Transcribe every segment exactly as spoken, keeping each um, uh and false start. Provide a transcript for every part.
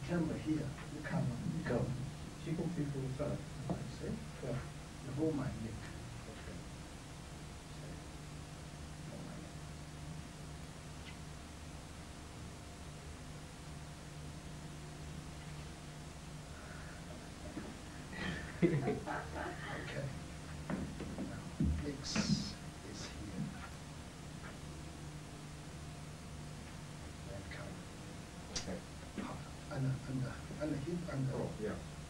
camera here, the camera, go. She can see from the side. See? Yeah. You hold my neck. Okay. Hold my neck. Okay. Now, X is here. Then come. Okay. Up, under, under, under hip, under. Oh, yeah.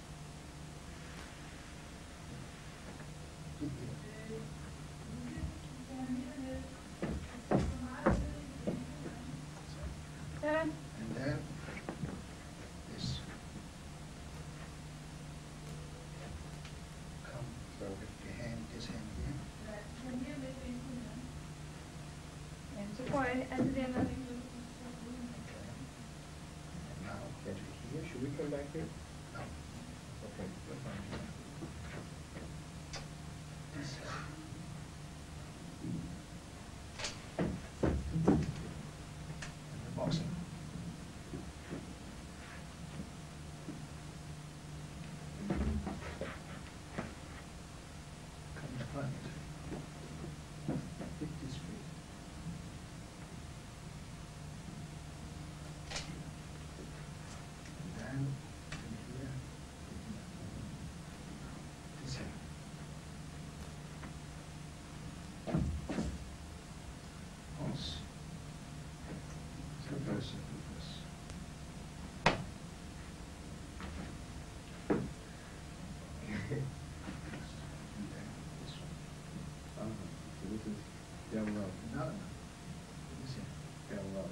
Hip here. Dad? And then this. Come. So, Your hand, this hand here. 왼쪽 코에 앉으려면 Okay. And now okay. to here. Should we come back here? No. Okay, that's fine. This hand. And the boxing. Come in front. Fifty feet. And then from here, this hand. Pulse. Reverse it, reverse. And then this one. Uh, so this is down low. No, no. This hand. Down low.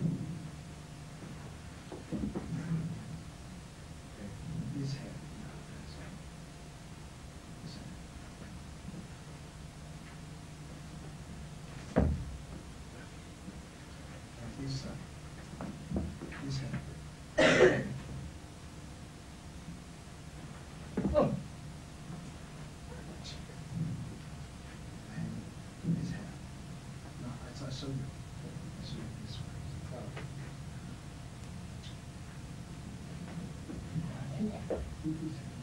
Okay. This hand. No, this hand. This hand. And this side. This hand. Oh. And this hand. No, I thought so. So this way. Oh. This hand.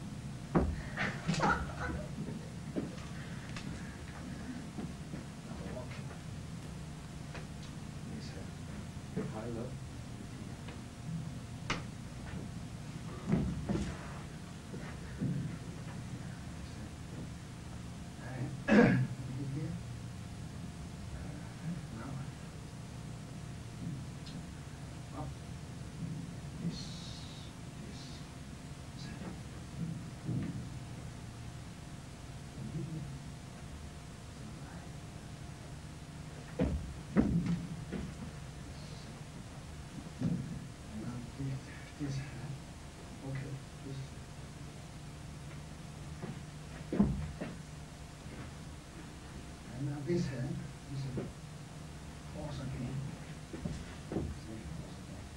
Now walking. This hand. Okay, high, low. And here. Now. Up. This. This. This. And here. And now this, this hand. Okay. This. And now this hand, this hand, pause again. See, pause again.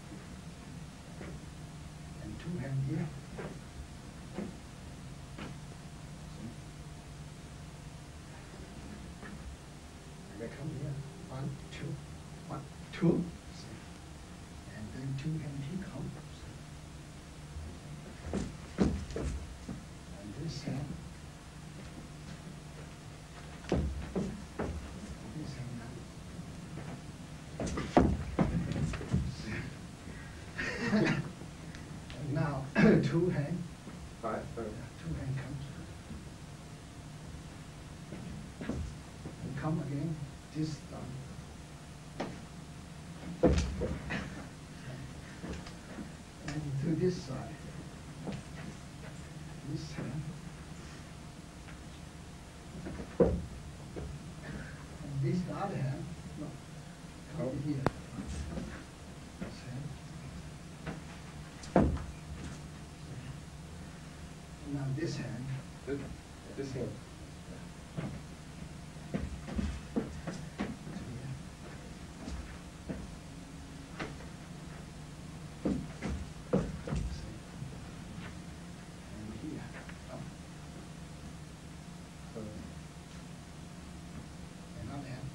And two hand here. See? And they come here. One, two, one, two. See? And then two hand here come. See? And this hand. This hand now. And now two hand, Five, five. two hand comes. And come again, this down. And to this side. This hand. And this the other hand, no, come Oh. here. This hand. Now this hand. This, this hand. to here. See? And here, up. So, Another hand.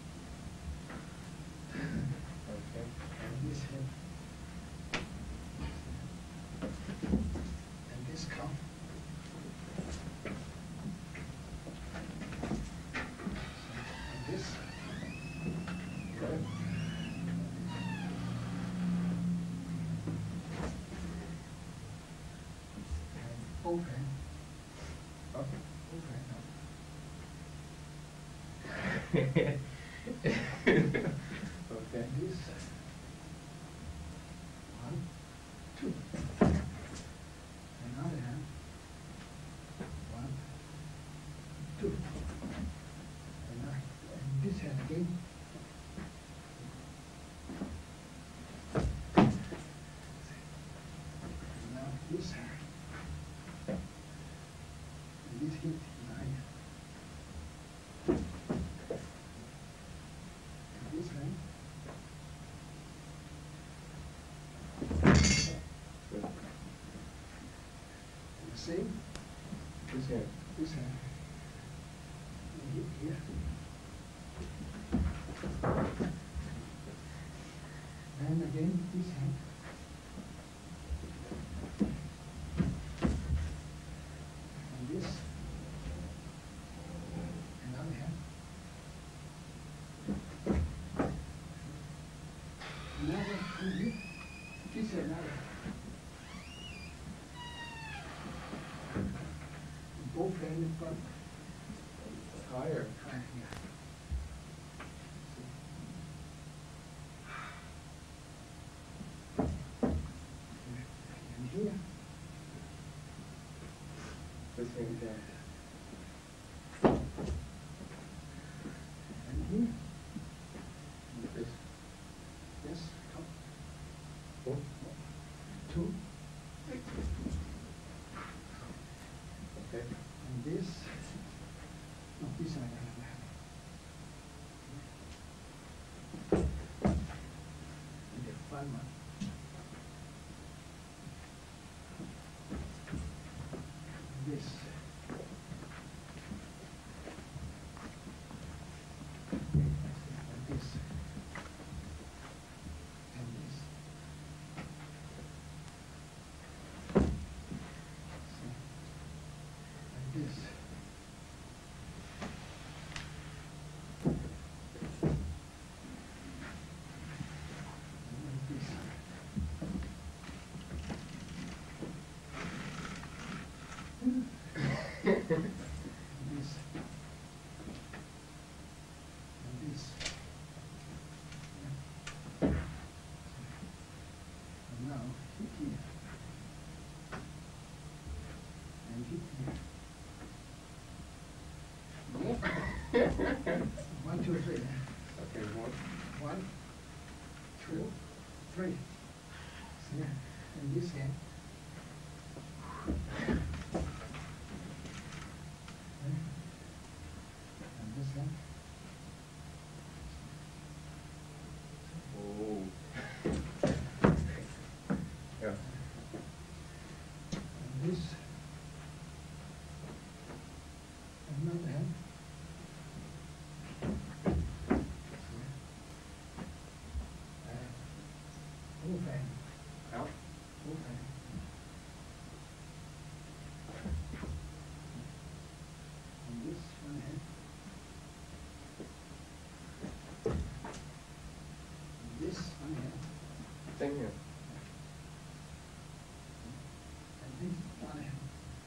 okay. And this hand. Okay. This. One, two. Another hand. One, two. Another, and this hand again. Now this hand. And this hit nine. And this hand. Good. And the same. This hand. This hand. And hit here. And again, this hand. And this. Another hand. Another, and here. This another. Both hands in front. Higher. High, yeah. And here. This hand down. And here. This. Yes, come. Four. Two. Okay. And this. No, this side I have. And the fun one. This. And this. And this. See? And this. And this. And this. And this. And now hit here. And hit here. One, two, three. Okay, one. One, two, three. See? And this hand. And this hand. Oh. Yeah. And this. Another hand. And both hand. Out. Both hand. And this one hand. And this one hand. Same here. And this one hand.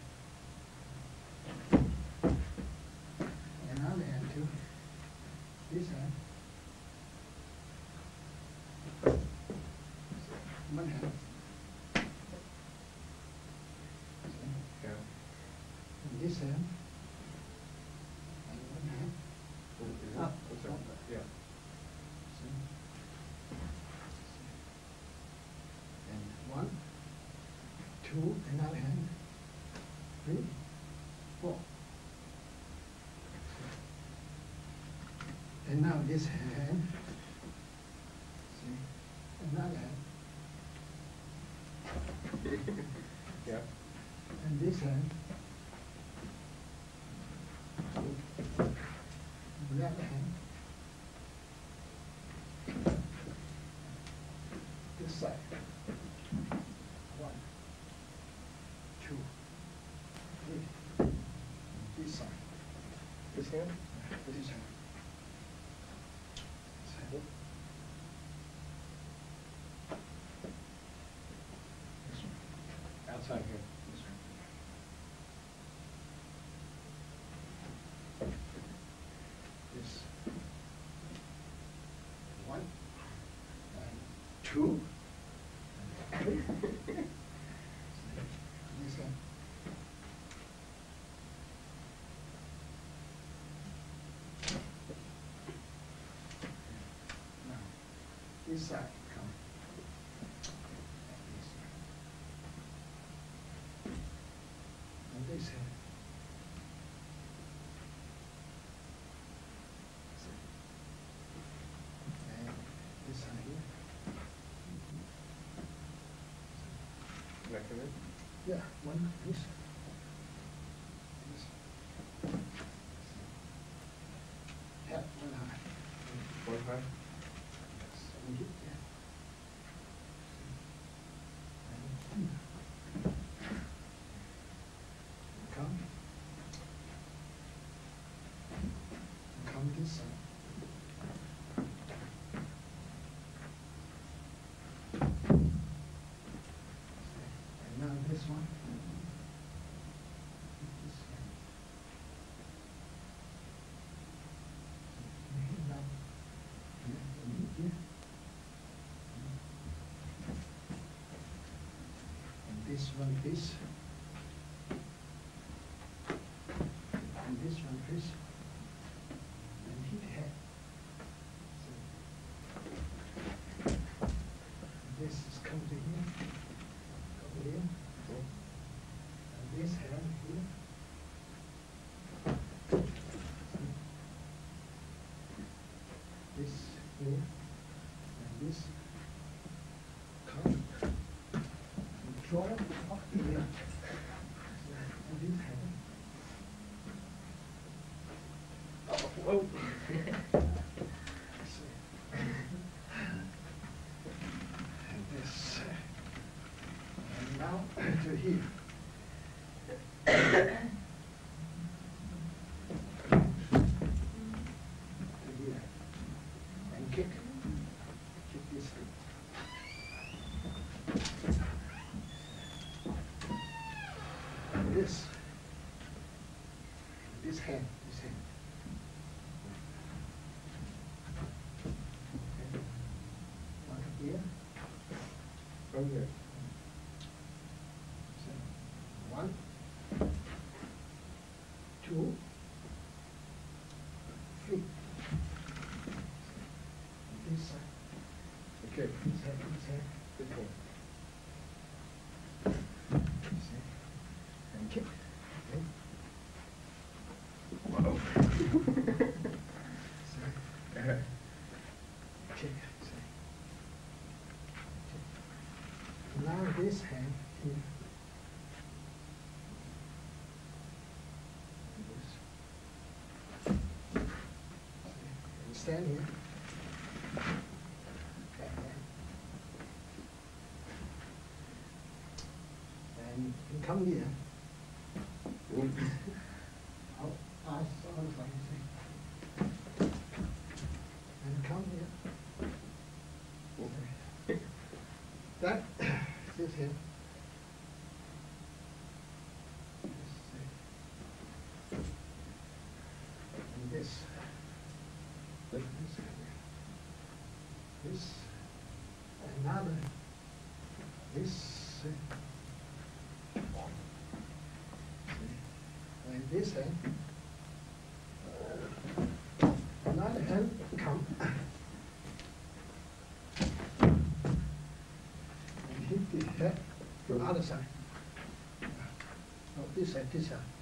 And another hand too. This hand. One hand. Yeah. And this hand. And one hand. Is it- Up. what's that? Yeah. See? And one, two, another hand, three, four. And now this hand, see, another hand, Yeah. and this hand, another hand, this side. One, two, three. This side. This hand? This is hand. This hand. This one. Outside here. This one. This. two, three. This hand. Now, this side come. And this side. And this hand. And this side here. Neck of it? Yeah, one, this. This. Yeah, one high. One high? Yes, and hit there. And come. Come this side. And now this one. This one. And hit now. Here, and hit here. And this one, this. And this one, this. And hit head. So, this is come to here, over here, and this hand here. This here, and this come, and draw up here. And this hand. Oh, whoa. And this, and now to here. To here, and kick, kick this thing. And this, this hand, this hand. Okay. One here. Okay. So, one, two, three. This side, Okay. this side, this side, This one. this side, and kick. Okay. Whoa. So, Uh-huh. kick. So, kick. Now this hand here. This. And stand here. Back hand. And you come here. Out, eyes on the front, you see. And come here. That, this here. This here. And this. This here. This. Another. This. uh, And this hand. Another hand come. And hit the head from other side. Oh, this side, this side.